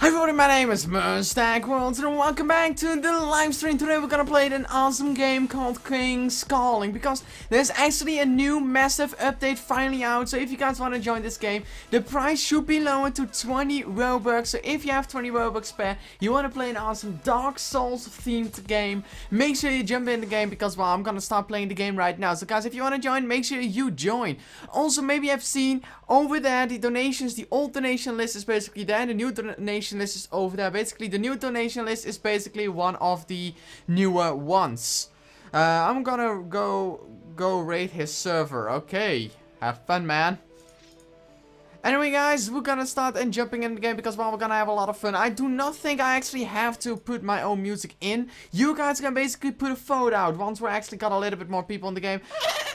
Hi everybody, my name is Mustang World and welcome back to the live stream. Today we're gonna play an awesome game called King's Calling because there's actually a new massive update finally out. So if you guys want to join this game, the price should be lowered to 20 Robux. So if you have 20 Robux spare, you want to play an awesome Dark Souls themed game, make sure you jump in the game because, well, I'm gonna start playing the game right now. So guys, if you want to join, make sure you join. Also, maybe I've seen over there the donations, the old donation list is basically there, the new donation list is over there. Basically, the new donation list is basically one of the newer ones. I'm gonna go raid his server. Okay, have fun, man. Anyway, guys, we're gonna start and jumping in the game because, well, we're gonna have a lot of fun. I do not think I actually have to put my own music in. You guys can basically put a vote out once we actually got a little bit more people in the game.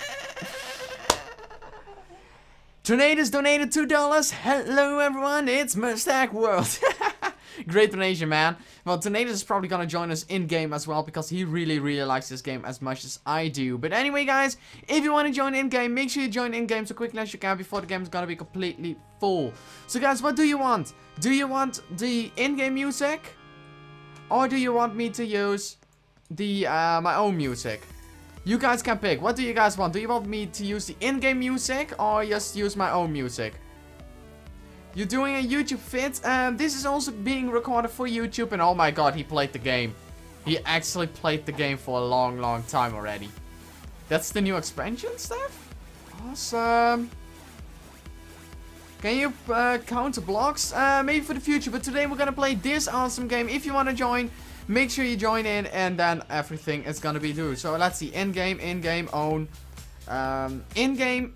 Tornadoes donated $2. Hello everyone, it's Mustang World. Great donation, man. Well, Tornadoes is probably gonna join us in-game as well because he really likes this game as much as I do. But anyway, guys, if you want to join in-game, make sure you join in-game so quickly as you can before the game is gonna be completely full. So guys, what do you want? Do you want the in-game music? Or do you want me to use the my own music? You guys can pick. What do you guys want? Do you want me to use the in-game music or just use my own music? You're doing a YouTube fit. This is also being recorded for YouTube. And oh my god, he played the game. He actually played the game for a long time already. That's the new expansion stuff? Awesome. Can you counter blocks? Maybe for the future. But today we're gonna play this awesome game. If you want to join, make sure you join in, and then everything is gonna be due. So let's see, in-game, own, in-game.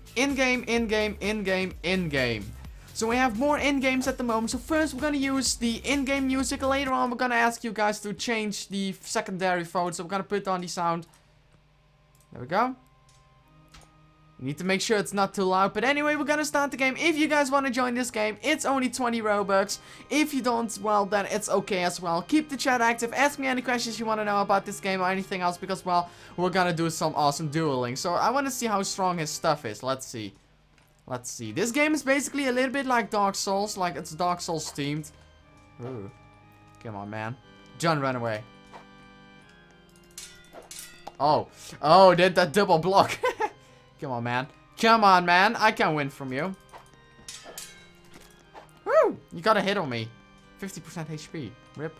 So we have more in-games at the moment. So first we're gonna use the in-game music. Later on we're gonna ask you guys to change the secondary vote. So we're gonna put on the sound. There we go. You need to make sure it's not too loud. But anyway, we're gonna start the game. If you guys want to join this game, it's only 20 Robux. If you don't, well, then it's okay as well. Keep the chat active. Ask me any questions you want to know about this game or anything else. Because, well, we're gonna do some awesome dueling. So I want to see how strong his stuff is. Let's see. Let's see. This game is basically a little bit like Dark Souls. Like, it's Dark Souls themed. Ooh. Come on, man. John, run away. Oh. Oh, did that double block. Come on, man. Come on, man. I can win from you. Woo! You got a hit on me. 50% HP. Rip.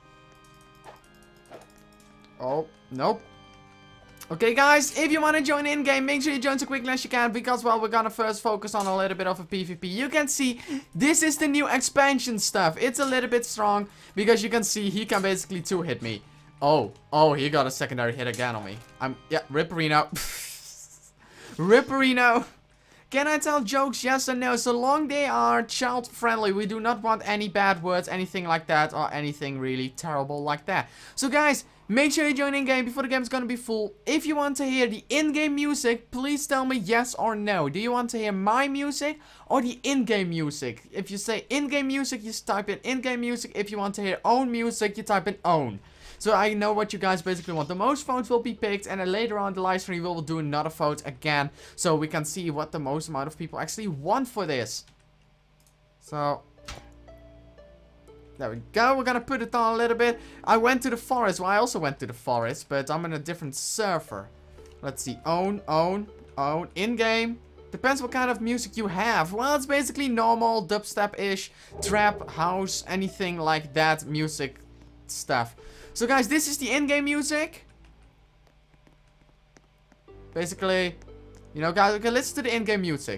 Oh, nope. Okay, guys. If you want to join in-game, make sure you join so quickly as you can. Because, well, we're gonna first focus on a little bit of a PvP. You can see, this is the new expansion stuff. It's a little bit strong. Because you can see, he can basically two-hit me. Oh. Oh, he got a secondary hit again on me. Yeah, Ripperino. Ripperino. Can I tell jokes? Yes or no? So long they are child friendly. We do not want any bad words, anything like that, or anything really terrible like that. So guys, make sure you join in game before the game is gonna be full. If you want to hear the in-game music, please tell me yes or no. Do you want to hear my music or the in-game music? If you say in-game music, you type in in-game music. If you want to hear own music, you type in own. So I know what you guys basically want. The most votes will be picked, and then later on the live stream we will do another vote again, so we can see what the most amount of people actually want for this. So there we go. We're gonna put it on a little bit. I went to the forest. Well, I also went to the forest, but I'm in a different server. Let's see. Own. In-game. Depends what kind of music you have. Well, it's basically normal, dubstep-ish, trap, house, anything like that music stuff. So guys, this is the in-game music. Basically, you know, guys, okay, listen to the in-game music.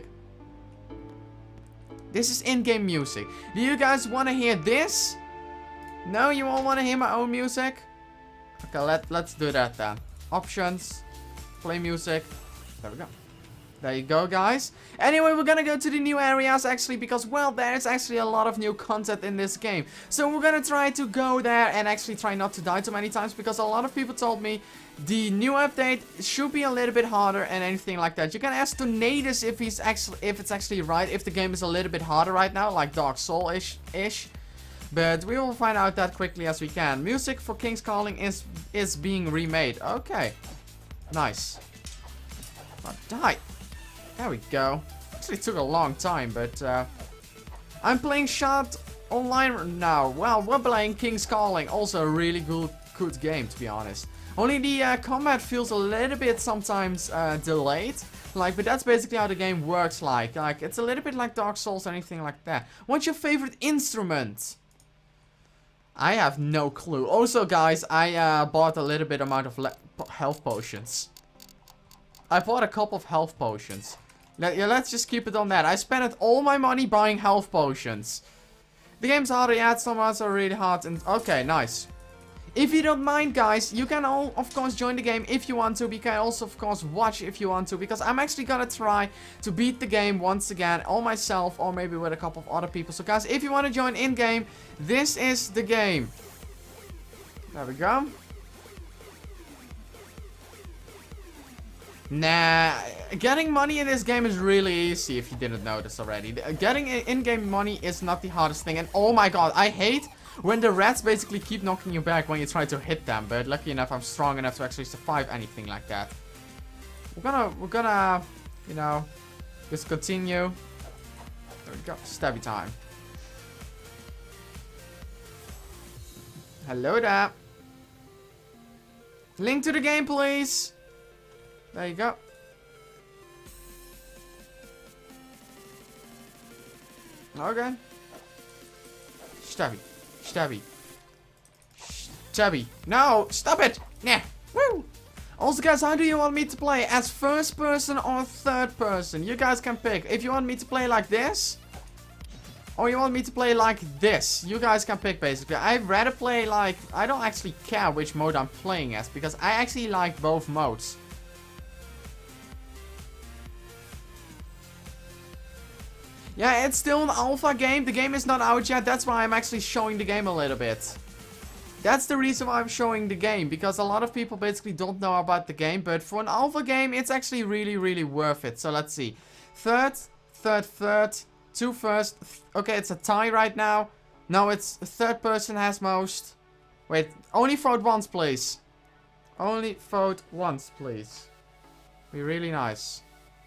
This is in-game music. Do you guys want to hear this? No, you all want to hear my own music? Okay, let's do that then. Options, play music. There we go. There you go, guys. Anyway, we're gonna go to the new areas, actually, because, well, there's actually a lot of new content in this game. So we're gonna try to go there and actually try not to die too many times, because a lot of people told me the new update should be a little bit harder and anything like that. You can ask Tornadoes if it's actually right, if the game is a little bit harder right now, like Dark Souls-ish. But we will find out that quickly as we can. Music for King's Calling is being remade. Okay. Nice. Oh, die. There we go. Actually took a long time, but I'm playing Online now. Well, we're playing King's Calling. Also a really good game, to be honest. Only the combat feels a little bit sometimes delayed. Like, but that's basically how the game works. Like it's a little bit like Dark Souls or anything like that. What's your favorite instrument? I have no clue. Also, guys, I bought a little bit amount of health potions. I bought a couple of health potions. Yeah, let's just keep it on that. I spent all my money buying health potions. The game's hard, yeah, some ones are really hard. And okay, nice. If you don't mind, guys, you can all, of course, join the game if you want to. You can also, of course, watch if you want to. Because I'm actually gonna try to beat the game once again. All myself, or maybe with a couple of other people. So, guys, if you want to join in-game, this is the game. There we go. Nah, getting money in this game is really easy if you didn't notice already. Getting in-game money is not the hardest thing. And oh my god, I hate when the rats basically keep knocking you back when you try to hit them. But lucky enough, I'm strong enough to actually survive anything like that. We're gonna, you know, just continue. There we go, stabby time. Hello there. Link to the game, please. There you go. Okay. Stabby. Stabby. Stabby. No! Stop it! Nah. Woo! Also, guys, how do you want me to play? As first person or third person? You guys can pick. If you want me to play like this, or you want me to play like this, you guys can pick, basically. I'd rather play like... I don't actually care which mode I'm playing as, because I actually like both modes. Yeah, it's still an alpha game. The game is not out yet. That's why I'm actually showing the game a little bit. That's the reason why I'm showing the game. Because a lot of people basically don't know about the game. But for an alpha game, it's actually really worth it. So let's see. Third. Two first. Okay, it's a tie right now. No, it's third person has most. Wait, only vote once, please. Only vote once, please. Be really nice.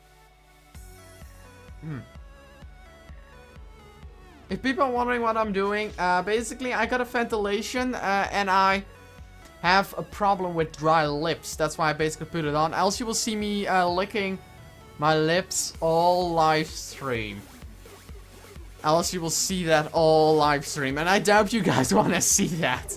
If people are wondering what I'm doing, basically I got a ventilation and I have a problem with dry lips. That's why I basically put it on. Else you will see me licking my lips all live stream. Else you will see that all live stream. And I doubt you guys want to see that.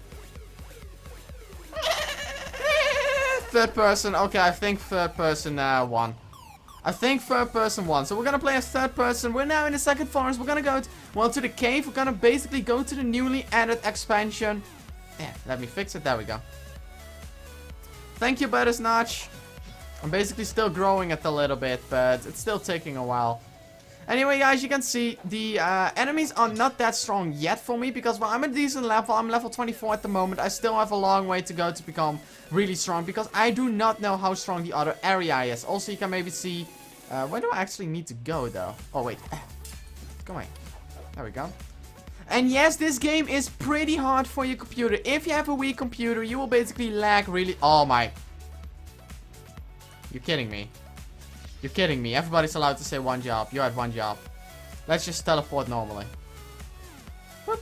Third person. Okay, I think third person won. I think third person won. So we're gonna play as third person. We're now in the second forest. We're gonna go to the cave. We're gonna basically go to the newly added expansion. Yeah, let me fix it. There we go. Thank you, Buttersnotch. I'm basically still growing it a little bit, but it's still taking a while. Anyway, guys, you can see the enemies are not that strong yet for me, because while I'm at a decent level, I'm level 24 at the moment, I still have a long way to go to become really strong, because I do not know how strong the other area is. Also, you can maybe see, where do I actually need to go, though? Oh, wait. Come on. There we go. And yes, this game is pretty hard for your computer. If you have a weak computer, you will basically lag really... Oh, my... You're kidding me. You're kidding me. Everybody's allowed to say one job. You had one job. Let's just teleport normally. Whoop.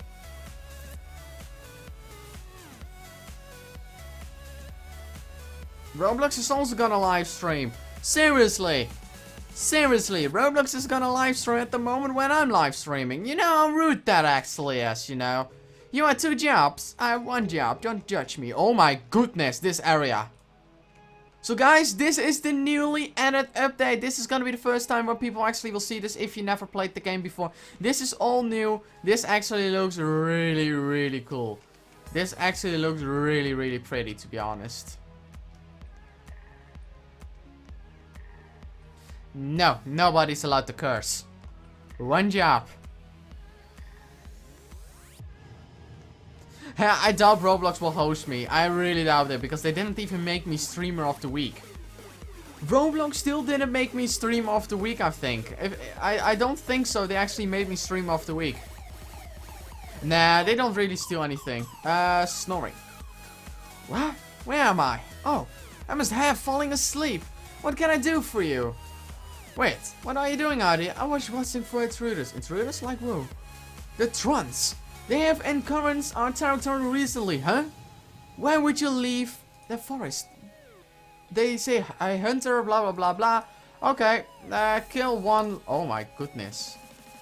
Roblox is also gonna live stream. Seriously. Seriously. Roblox is gonna live stream at the moment when I'm live streaming. You know how rude that actually is, you know. You had two jobs. I have one job. Don't judge me. Oh my goodness, this area. So guys, this is the newly added update. This is gonna be the first time where people actually will see this if you never played the game before. This is all new. This actually looks really cool. This actually looks really pretty, to be honest. No, nobody's allowed to curse. One job. I doubt Roblox will host me. I really doubt it, because they didn't even make me streamer of the week. Roblox still didn't make me streamer of the week, I think. I don't think so. They actually made me streamer of the week. Nah, they don't really steal anything. Snoring. What? Where am I? Oh, I must have falling asleep. What can I do for you? Wait, what are you doing out here? I was watching for intruders. Intruders like who? The Trunts. They have encouraged our territory recently, huh? Why would you leave the forest? They say a hunter, blah blah blah blah. Okay, kill one. Oh my goodness.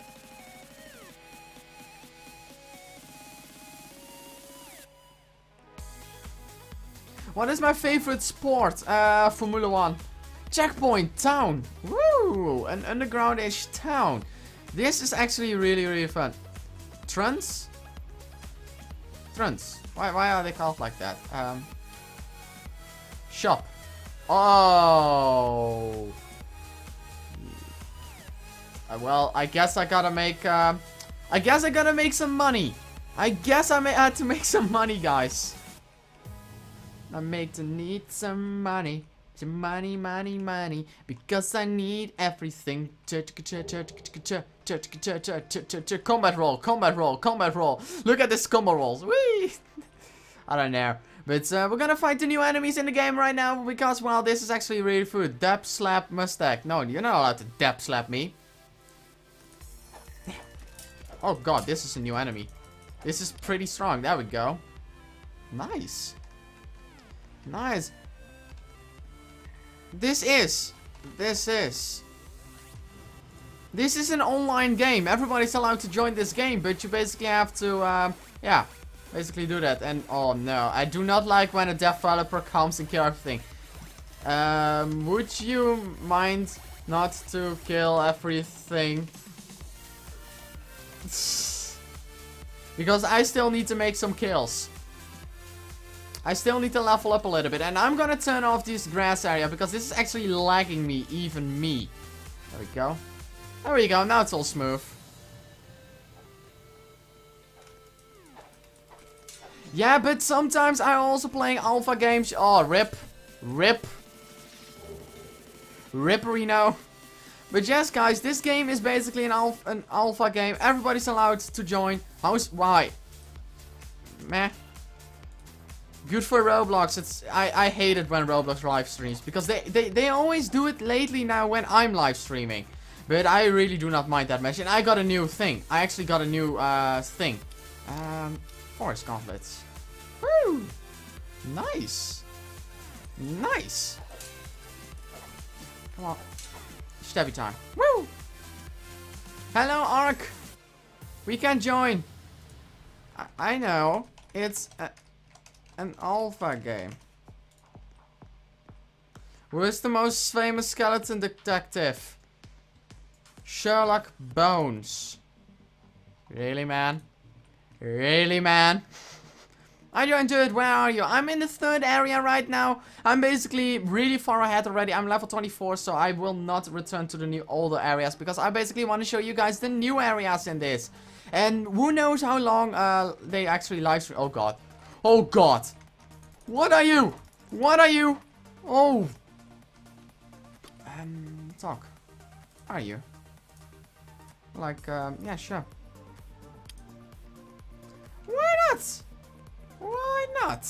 What is my favorite sport? Formula 1. Checkpoint town. Woo! An underground-ish town. This is actually really, really fun. Trunts? Trunts. Why are they called like that? Shop. Oh. Well, I guess I gotta make, I guess I gotta make some money. I guess I had to make some money, guys. I need some money. Some money, money, money. Because I need everything. Combat roll, combat roll, combat roll. Look at this combat rolls. Whee! I don't know. But we're gonna fight the new enemies in the game right now. Because, well, this is actually really food. Dab slap mustache. No, you're not allowed to dab slap me. Oh god, this is a new enemy. This is pretty strong. There we go. Nice. Nice. This is an online game. Everybody's allowed to join this game, but you basically have to, yeah, basically do that. And, oh no, I do not like when a developer comes and kills everything. Would you mind not to kill everything? Because I still need to make some kills. I still need to level up a little bit. And I'm gonna turn off this grass area because this is actually lagging me, even me. There we go. There we go, now it's all smooth. Yeah, but sometimes I'm also playing alpha games. Oh, rip. Rip. Ripperino. But yes, guys, this game is basically an alpha game. Everybody's allowed to join. Why? Meh. Good for Roblox. I hate it when Roblox live streams. Because they always do it lately now when I'm live streaming. But I really do not mind that much. And I got a new thing. I actually got a new thing. Forest gauntlets. Woo! Nice. Nice. Come on. Stabby time. Woo! Hello, Ark. We can join. I know. It's an alpha game. Who is the most famous skeleton detective? Sherlock Bones. Really, man? Really, man? I joined it. Where are you? I'm in the 3rd area right now. I'm basically really far ahead already. I'm level 24, so I will not return to the older areas because I basically want to show you guys the new areas in this. And who knows how long they actually live stream. Oh god. Oh god. What are you? What are you? Oh. Talk. Are you? Like, yeah, sure. Why not? Why not?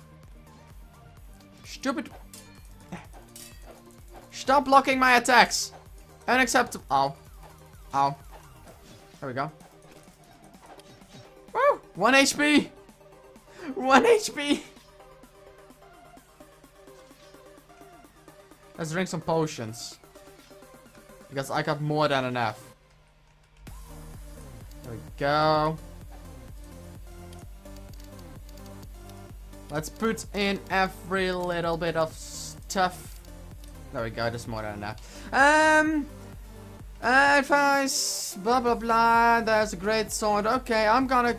Stupid. Stop blocking my attacks. Unacceptable. Ow. Ow. There we go. Woo! 1 HP. 1 HP. Let's drink some potions. Because I got more than enough. There we go. Let's put in every little bit of stuff. There we go, that's more than enough. Advice, blah blah blah. There's a great sword. Okay, I'm going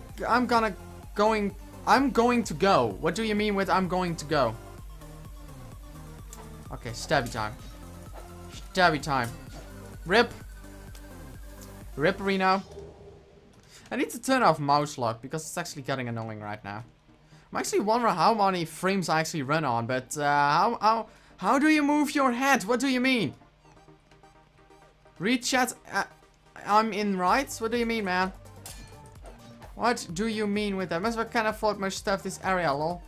to go. What do you mean with I'm going to go? Okay, stabby time. Stabby time. Rip. Rip Reno. I need to turn off mouse lock because it's actually getting annoying right now. I'm actually wondering how many frames I actually run on, but how do you move your head? What do you mean? Read chat. I'm in right? What do you mean, man? What do you mean with that? Must have kind of thought much stuff this area, lol.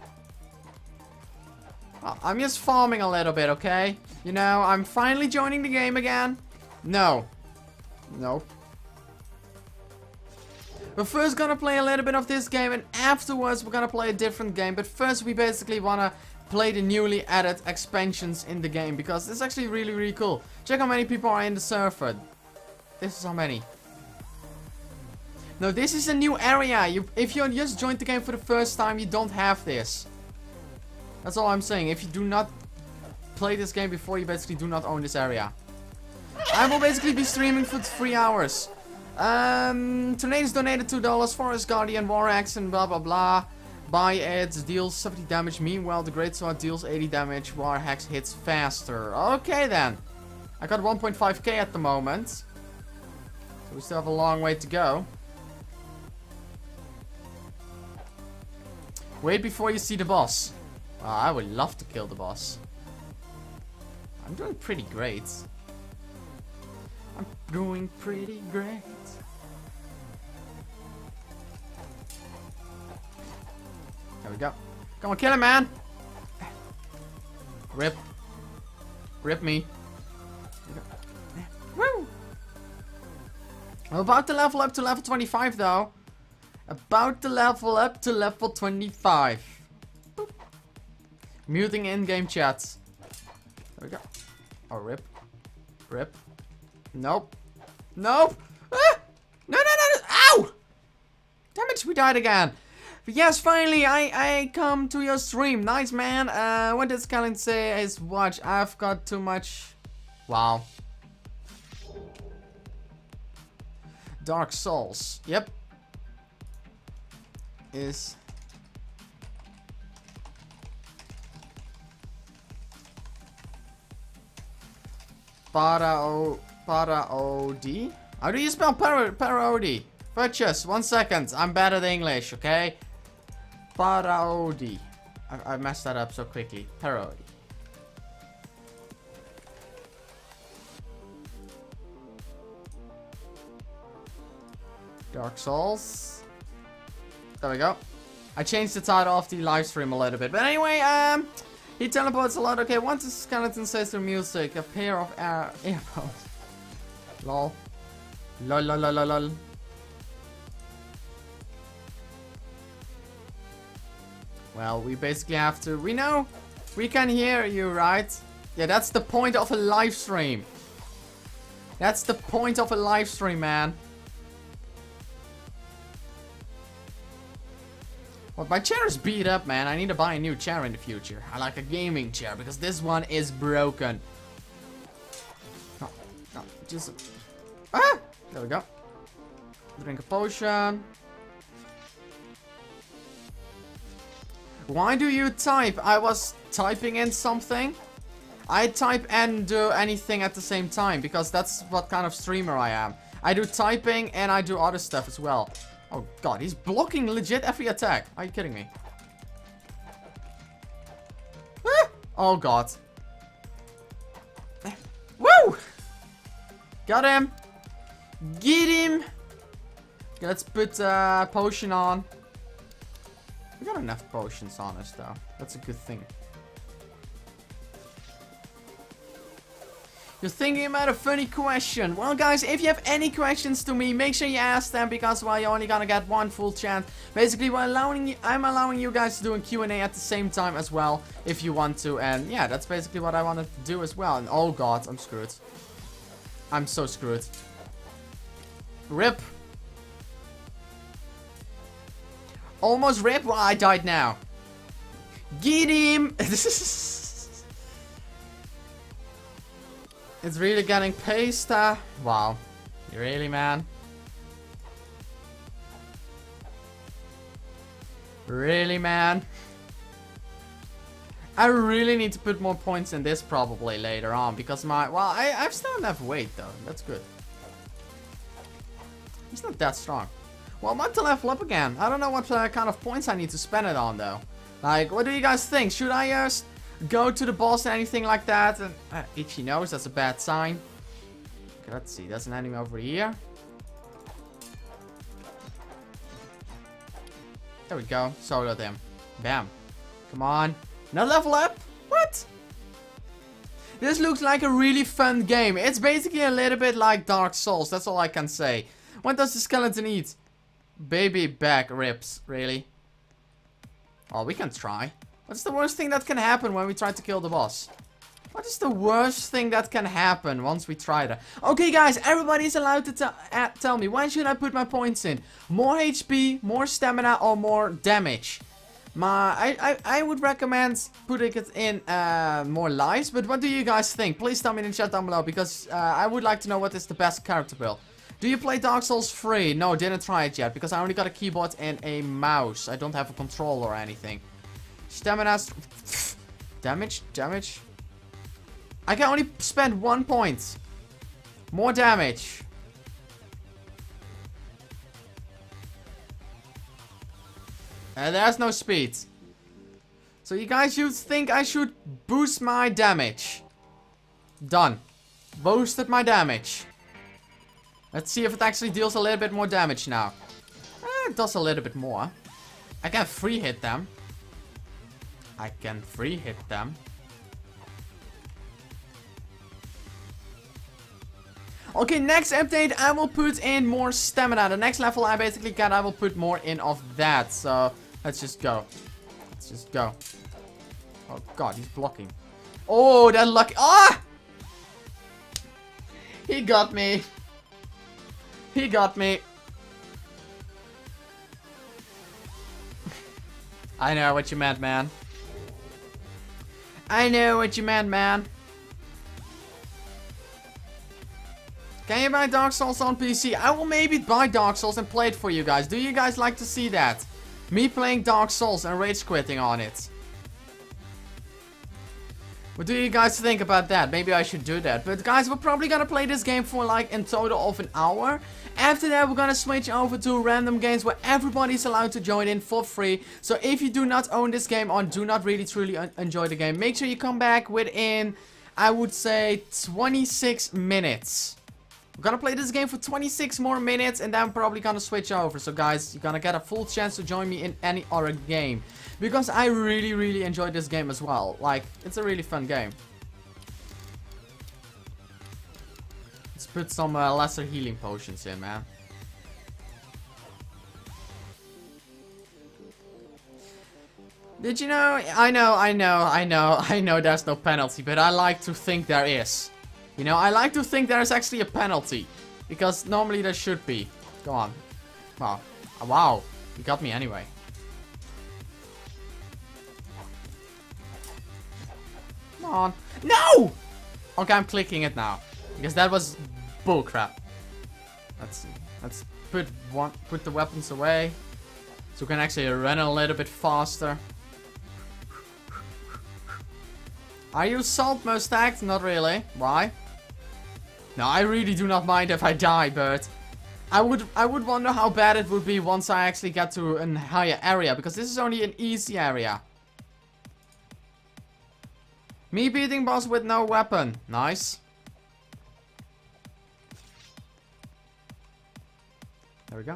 Oh, I'm just farming a little bit, okay? You know, I'm finally joining the game again. No. Nope. We're first gonna play a little bit of this game, and afterwards we're gonna play a different game. But first we basically wanna play the newly added expansions in the game, because it's actually really, really cool. Check how many people are in the server. This is how many. No, this is a new area. If you just joined the game for the first time, you don't have this. That's all I'm saying. If you do not play this game before, you basically do not own this area. I will basically be streaming for 3 hours. Tornadoes donated $2. Forest Guardian, War Axe, and blah blah blah. Buy it, deals 70 damage. Meanwhile, the Great Sword deals 80 damage. War Axe hits faster. Okay then. I got 1.5k at the moment. So we still have a long way to go. Wait before you see the boss. Well, I would love to kill the boss. I'm doing pretty great. I'm doing pretty great. There we go. Come on, kill him, man. Rip. Rip me. Woo! I'm about to level up to level 25, though. About to level up to level 25. Boop. Muting in-game chats. There we go. Oh, rip. Rip. Nope. Nope. Ah! No, no, no, no. Ow! Damn it, we died again. But yes, finally, I come to your stream. Nice, man. What did Skeleton say is watch? I've got too much. Wow. Dark Souls. Yep. Is Para-O-D? How do you spell Para-O-D? Purchase, 1 second. I'm bad at English, okay? Para-O-D. I messed that up so quickly. Para-O-D. Dark Souls. There we go. I changed the title of the live stream a little bit. But anyway, he teleports a lot. Okay, once the skeleton says through music, a pair of earphones. Lol. Lol, lol, lol, lol, lol. Well, we basically have to... We know we can hear you, right? Yeah, that's the point of a live stream. That's the point of a live stream, man. Well, my chair is beat up, man. I need to buy a new chair in the future. I like a gaming chair because this one is broken. No, no, just... Ah! There we go. Drink a potion. Why do you type? I was typing in something. I type and do anything at the same time because that's what kind of streamer I am. I do typing and I do other stuff as well. Oh god, he's blocking legit every attack. Are you kidding me? Ah! Oh god. Woo! Got him. Get him. Okay, let's put potion on. We got enough potions on us though. That's a good thing. You're thinking about a funny question. Well guys, if you have any questions to me, make sure you ask them because well, you're only gonna get one full chance. Basically, I'm allowing you guys to do a Q&A at the same time as well, if you want to. And yeah, that's basically what I wanted to do as well. And oh god, I'm screwed. I'm so screwed. Rip. Almost rip. Well, I died now. Get him. It's really getting paced. Wow. You really, man? Really, man? I really need to put more points in this probably later on because my... Well, I've still enough weight though. That's good. He's not that strong. Well, I'm about to level up again. I don't know what kind of points I need to spend it on though. Like, what do you guys think? Should I go to the boss or anything like that? And itchy nose, that's a bad sign. Okay, let's see. There's an enemy over here. There we go. Soloed him. Bam. Come on. Now level up? What? This looks like a really fun game. It's basically a little bit like Dark Souls. That's all I can say. What does the skeleton eat? baby back ribs, really? Well, we can try. What's the worst thing that can happen when we try to kill the boss? What is the worst thing that can happen once we try that? Okay, guys, everybody's allowed to tell me, when should I put my points in? More HP, more stamina, or more damage? I would recommend putting it in more lives, but what do you guys think? Please tell me in the chat down below, because I would like to know what is the best character build. Do you play Dark Souls 3? No, didn't try it yet, because I only got a keyboard and a mouse. I don't have a controller or anything. Stamina... Damage. I can only spend 1 point. More damage. And there's no speed. So you guys should think I should boost my damage. Done. Boosted my damage. Let's see if it actually deals a little bit more damage now. It does a little bit more. I can free hit them. Okay, next update, I will put in more stamina. The next level I basically get, I will put more in of that. So, let's just go. Oh, God, he's blocking. Oh, that lucky. Ah! He got me. I know what you meant, man. Can you buy Dark Souls on PC? I will maybe buy Dark Souls and play it for you guys. Do you guys like to see that? Me playing Dark Souls and rage quitting on it. What do you guys think about that? Maybe I should do that. But guys, we're probably gonna play this game for like in total of an hour. After that, we're gonna switch over to random games where everybody's allowed to join in for free. So if you do not own this game or do not really truly enjoy the game, make sure you come back within, I would say, 26 minutes. We're gonna play this game for 26 more minutes and then I'm probably gonna switch over. So guys, you're gonna get a full chance to join me in any other game. Because I really enjoyed this game as well. Like, it's a really fun game. Let's put some lesser healing potions in, man. Did you know? I know there's no penalty, but I like to think there is. You know, I like to think there's actually a penalty. Because normally there should be. Go on. Wow. Wow. You got me anyway. Come on. No! Okay, I'm clicking it now. Because that was bullcrap. Let's see. Let's put the weapons away. So we can actually run a little bit faster. Are you salt mustache? Not really. Why? No, I really do not mind if I die, but I would wonder how bad it would be once I actually get to a higher area, because this is only an easy area. Me beating boss with no weapon. Nice. There we go.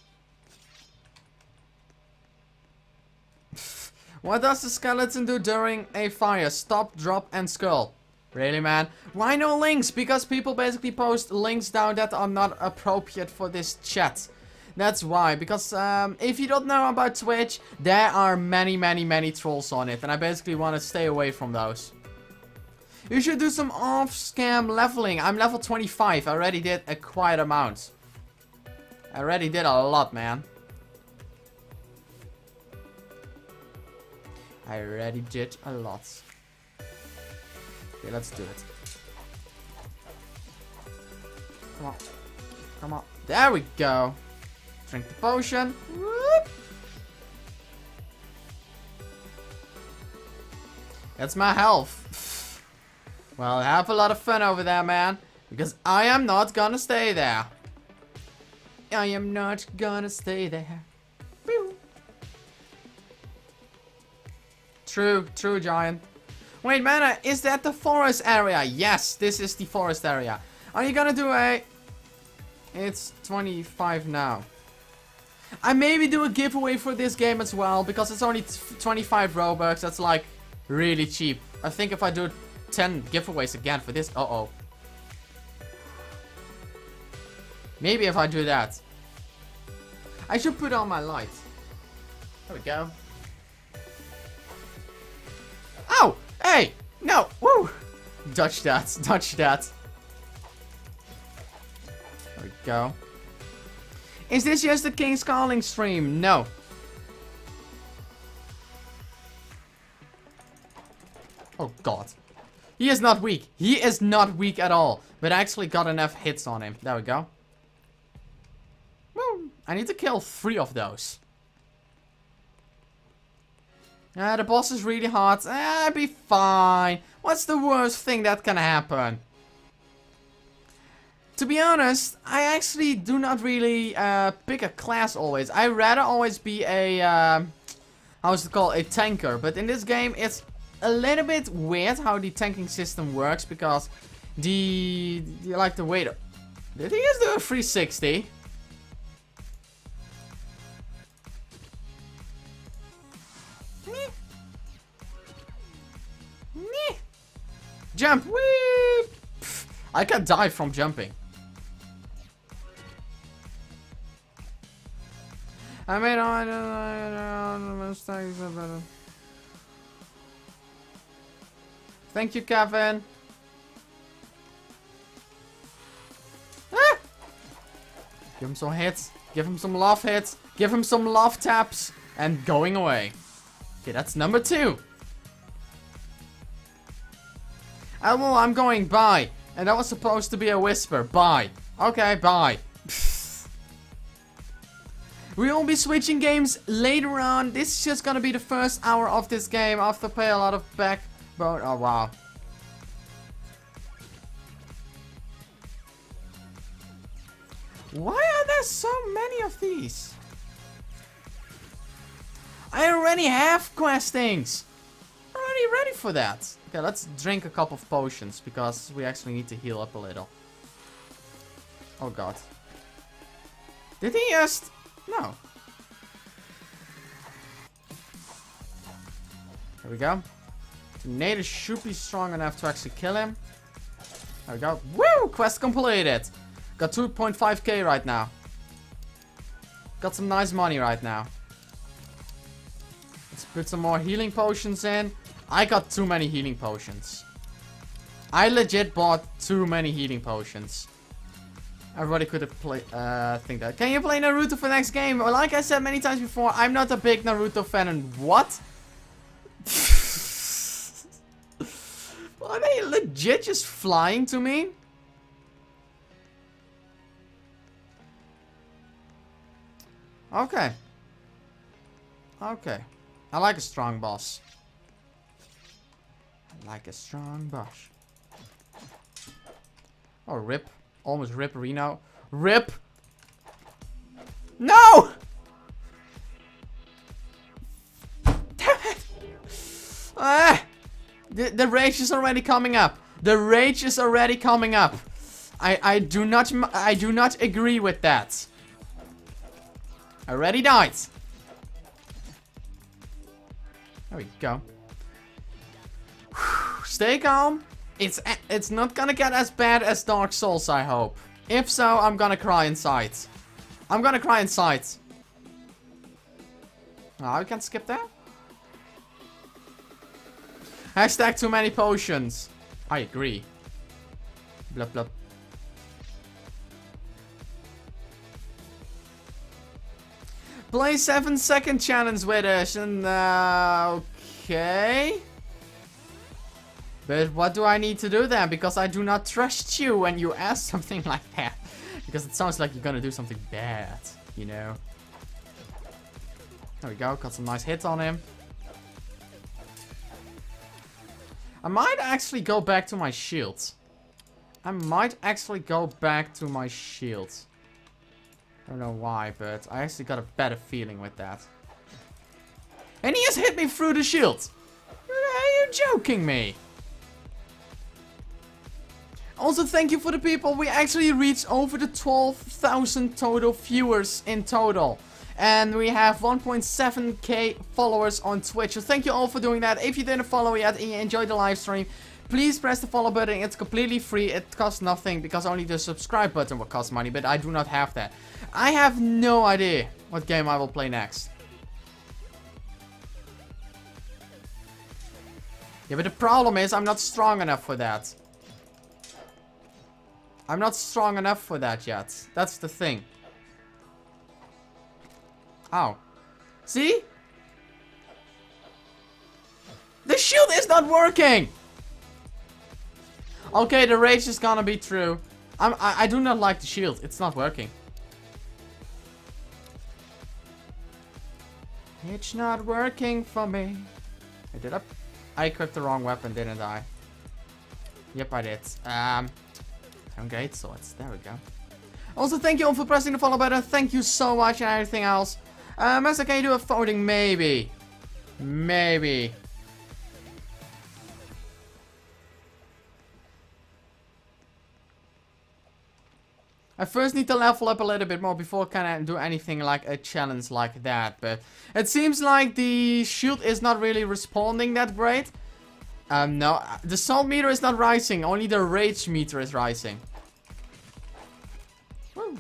What does the skeleton do during a fire? Stop, drop, and skull. Really, man? Why no links? Because people basically post links down that are not appropriate for this chat. That's why. Because if you don't know about Twitch, there are many trolls on it. And I basically want to stay away from those. You should do some off-scam leveling. I'm level 25. I already did a quite amount. I already did a lot, man. I already did a lot. Okay, let's do it. Come on. Come on. There we go. Drink the potion. Whoop. That's my health. Well, have a lot of fun over there, man. Because I am not gonna stay there. I am not gonna stay there. Woo. True, giant. Wait, man, is that the forest area? Yes, this is the forest area. Are you gonna do a... It's 25 now. I maybe do a giveaway for this game as well, because it's only 25 Robux. That's like really cheap. I think if I do 10 giveaways again for this... Uh-oh. Maybe if I do that. I should put on my light. There we go. Oh! Hey! No! Woo! Dodge that. Dodge that. There we go. Is this just the King's Calling stream? No. Oh god. He is not weak. He is not weak at all. But I actually got enough hits on him. There we go. Woo! I need to kill 3 of those. The boss is really hard. I'll be fine. What's the worst thing that can happen? To be honest, I actually do not really pick a class always. I rather always be a, how's it called, a tanker. But in this game, it's a little bit weird how the tanking system works. Because you like the way to... Did he just do a 360? Jump! Whee! Pff, I can die from jumping. I made all mistakes. Thank you, Kevin. Ah! Give him some hits. Give him some love hits. Give him some love taps. And going away. Okay, that's number 2. Oh, well, I'm going bye. And that was supposed to be a whisper. Bye. Okay, bye. We will be switching games later on. This is just gonna be the first hour of this game. I have to play a lot of backbone. Oh, wow. Why are there so many of these? I already have questings. I'm already ready for that. Okay, let's drink a couple of potions, because we actually need to heal up a little. Oh god. Did he just... No. There we go. Tornado should be strong enough to actually kill him. There we go. Woo! Quest completed. Got 2.5k right now. Got some nice money right now. Let's put some more healing potions in. I got too many healing potions. I legit bought too many healing potions. Everybody could have played, think that. Can you play Naruto for next game? Well, like I said many times before, I'm not a big Naruto fan. And what? Are they legit just flying to me? Okay. Okay. I like a strong boss. Like a strong boss. Oh, rip. Almost rip Reno. Rip! No! Damn it! The rage is already coming up. The rage is already coming up. I do not agree with that. I already died. There we go. Stay calm. It's not gonna get as bad as Dark Souls, I hope. If so, I'm gonna cry inside. I'm gonna cry inside. Oh, we can skip that. Hashtag too many potions. I agree. Blah blah. Play 7-second challenge with us and okay. But what do I need to do then? Because I do not trust you when you ask something like that. Because it sounds like you're gonna do something bad, you know. There we go, got some nice hits on him. I might actually go back to my shield. I might actually go back to my shield. I don't know why, but I actually got a better feeling with that. And he has hit me through the shield. Are you joking me? Also, thank you for the people. We actually reached over the 12,000 total viewers in total. And we have 1.7k followers on Twitch. So thank you all for doing that. If you didn't follow yet and you enjoyed the live stream, please press the follow button. It's completely free. It costs nothing because only the subscribe button will cost money. But I do not have that. I have no idea what game I will play next. Yeah, but the problem is I'm not strong enough for that. I'm not strong enough for that yet. That's the thing. Ow. See? The shield is not working! Okay, the rage is gonna be true. I do not like the shield. It's not working. It's not working for me. I equipped the wrong weapon, didn't I? Yep, I did. Great swords. There we go. Also, thank you all for pressing the follow button. Thank you so much and everything else. Master, can you do a voting? Maybe. Maybe. I first need to level up a little bit more before can I do anything like a challenge like that. But it seems like the shield is not really responding that great. No, the salt meter is not rising. Only the rage meter is rising. Woo.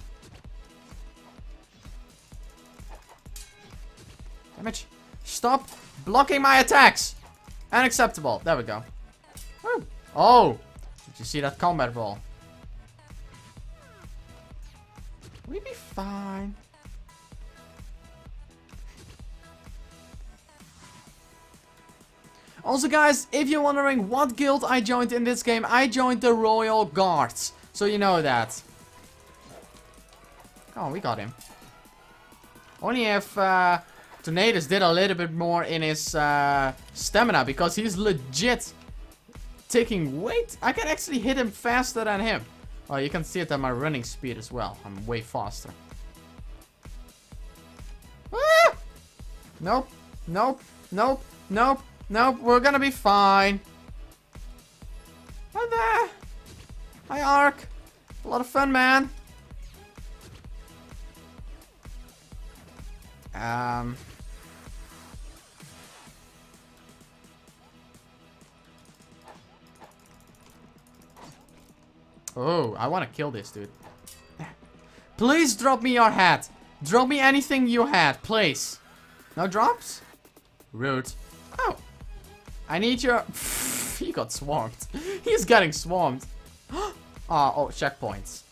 Damage. Stop blocking my attacks. Unacceptable. There we go. Woo. Oh. Did you see that combat roll? We'll be fine. Also, guys, if you're wondering what guild I joined in this game, I joined the Royal Guards. So you know that. Oh, we got him. Only if Tornadus did a little bit more in his stamina, because he's legit taking weight. I can actually hit him faster than him. Oh, you can see it on my running speed as well. I'm way faster. Ah! Nope. Nope. Nope. Nope. Nope. We're gonna be fine. Hi there. Hi, Ark. A lot of fun, man. Oh, I want to kill this dude. Please drop me your hat. Drop me anything you had, please. No drops? Rude. Oh. I need your... He got swamped. He's getting swamped. Oh, checkpoints.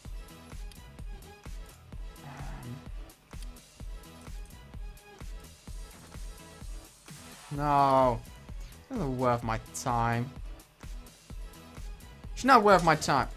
No. It's not worth my time. It's not worth my time.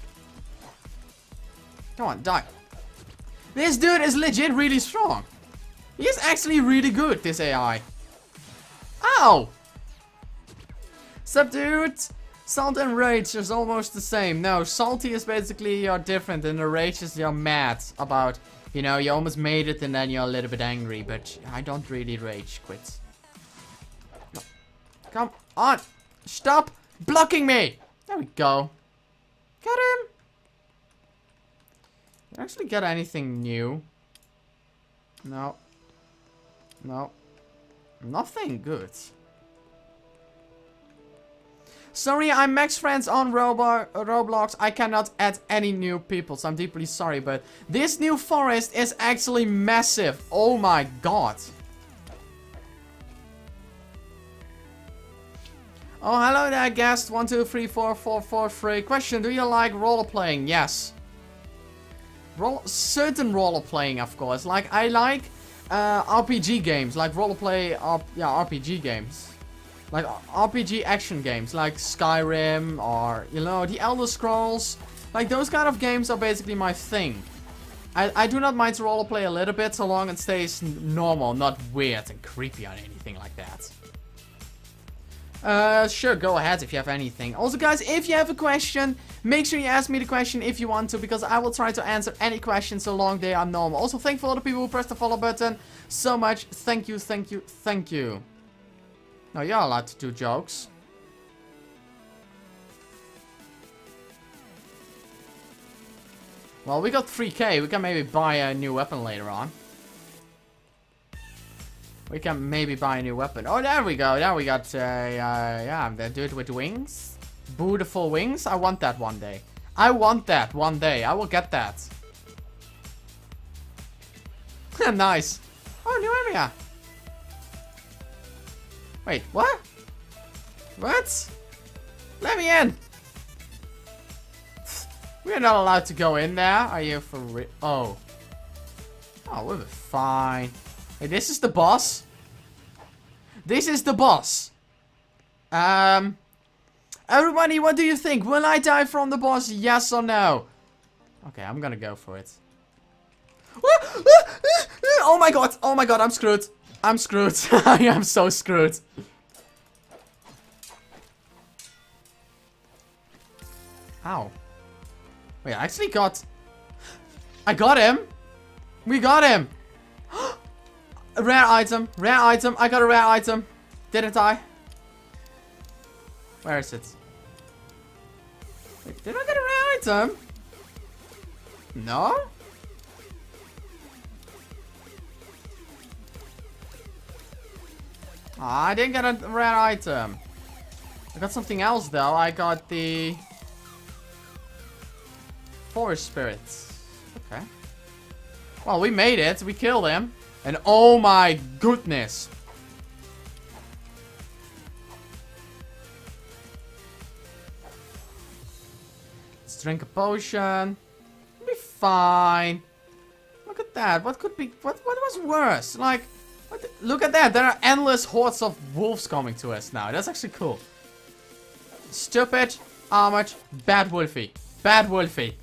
Come on, die. This dude is legit really strong. He is actually really good, this AI. Ow! Subdued. Salt and rage is almost the same. No, salty is basically you're different, and the rage is you're mad about, you know, you almost made it and then you're a little bit angry, but I don't really rage quit. No. Come on! Stop blocking me! There we go. Got him! Did I actually get anything new? No. No. Nothing good. Sorry, I'm max friends on Roblox. I cannot add any new people, so I'm deeply sorry. But this new forest is actually massive. Oh my god. Oh, hello there, guest. 1234443. Question: do you like role playing? Yes. Certain role playing, of course. Like I like RPG games, like RPG games. Like RPG action games, like Skyrim or, you know, the Elder Scrolls. Like those kind of games are basically my thing. I do not mind to roleplay a little bit so long it stays normal, not weird and creepy or anything like that. Sure, go ahead if you have anything. Also, guys, if you have a question, make sure you ask me the question if you want to, because I will try to answer any questions so long they are normal. Also, thank you for all the people who pressed the follow button so much. Thank you, thank you, thank you. Now, you're allowed to do jokes. Well, we got 3k. We can maybe buy a new weapon later on. We can maybe buy a new weapon. Oh, there we go. There we got, yeah, the dude with wings. Beautiful wings. I want that one day. I want that one day. I will get that. Nice. Oh, new area. Wait, what? What? Let me in. We're not allowed to go in there. Are you for real? Oh. Oh, we'll be fine. Hey, this is the boss. This is the boss. Everybody, what do you think? Will I die from the boss? Yes or no? Okay, I'm gonna go for it. Oh my god. Oh my god, I'm screwed. I'm screwed. I am so screwed. Ow. Wait, I actually got... I got him. We got him. A rare item. Rare item. I got a rare item. Didn't I? Where is it? Wait, did I get a rare item? No? Oh, I didn't get a rare item. I got something else though. I got the... Forest spirits. Okay. Well, we made it. We killed him. And oh my goodness. Let's drink a potion. We'll be fine. Look at that. What could be... What was worse? Like... Look at that. There are endless hordes of wolves coming to us now. That's actually cool. Stupid, armored, bad wolfie. Bad wolfie.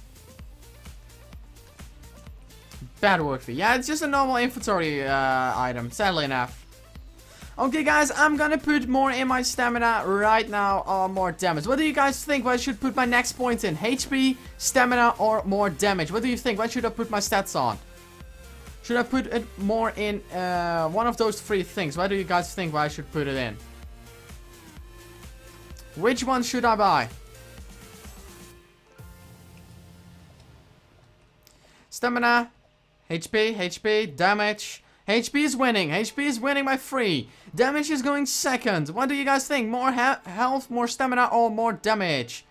Bad wolfie. Yeah, it's just a normal inventory item, sadly enough. Okay, guys, I'm gonna put more in my stamina right now, or more damage. What do you guys think? What I should put my next point in? HP, stamina, or more damage? What do you think? What should I put my stats on? Should I put it more in one of those three things? What do you guys think I should put it in? Which one should I buy? Stamina, HP, damage. HP is winning. HP is winning by 3. Damage is going second. What do you guys think? More health, more stamina, or more damage?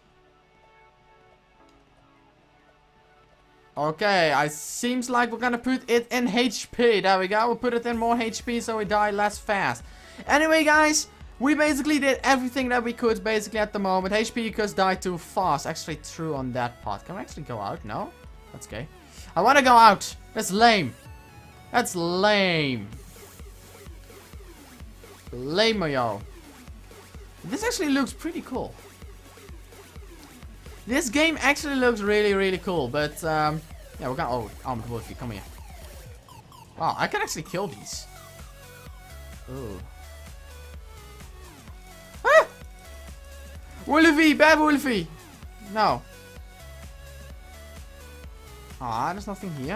Okay, it seems like we're gonna put it in HP. There we go. We'll put it in more HP so we die less fast. Anyway, guys, we basically did everything that we could basically at the moment. HP because died too fast. Actually true on that part. Can we actually go out? No? That's okay. I want to go out. That's lame. That's lame. Lame-o-yo. This actually looks pretty cool. This game actually looks really, really cool, but, yeah, we're gonna... Oh, armored wolfie, come here. Wow, I can actually kill these. Ooh. Ah! Wolfie, bad wolfie! No. Ah, there's nothing here.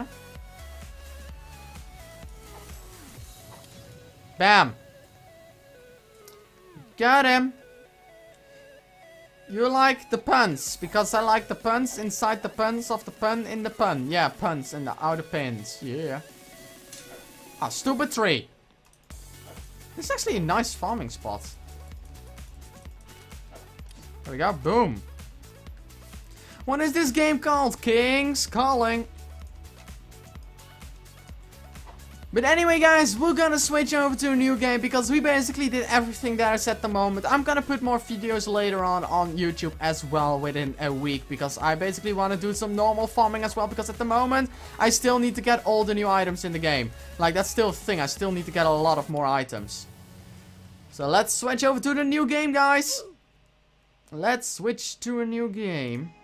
Bam! Got him! You like the puns, because I like the puns inside the puns of the pun in the pun. Yeah, puns in the outer pins. Yeah. Ah, stupid tree. This is actually a nice farming spot. There we go. Boom. What is this game called? King's Calling. But anyway, guys, we're gonna switch over to a new game because we basically did everything there is at the moment. I'm gonna put more videos later on YouTube as well within a week because I basically want to do some normal farming as well because at the moment I still need to get all the new items in the game. Like, that's still a thing. I still need to get a lot of more items. So let's switch over to the new game, guys. Let's switch to a new game.